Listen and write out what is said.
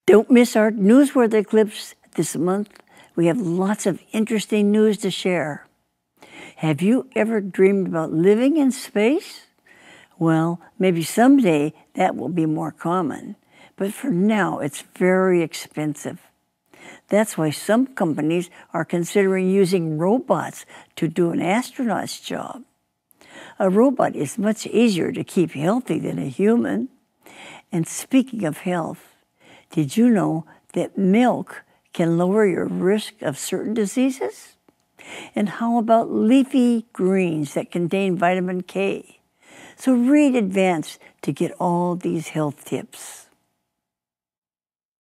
Don't miss our newsworthy clips this month. We have lots of interesting news to share. Have you ever dreamed about living in space? Well, maybe someday that will be more common, but for now it's very expensive. That's why some companies are considering using robots to do an astronaut's job. A robot is much easier to keep healthy than a human. And speaking of health, did you know that milk can lower your risk of certain diseases? And how about leafy greens that contain vitamin K? So read Advanced to get all these health tips.